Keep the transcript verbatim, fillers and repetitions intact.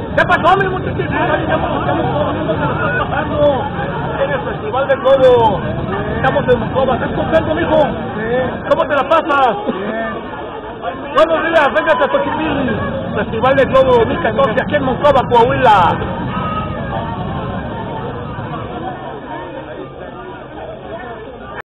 ¿Qué pasó, mi muchachito? Estamos, estamos, ¿qué está pasando? En el Festival de Globo. Estamos en Monclova. ¿Estás contento, mijo? ¿Cómo te la pasas? Buenos días, venga a Xochimilco. Festival de Globo dos mil catorce aquí en Monclova, Coahuila.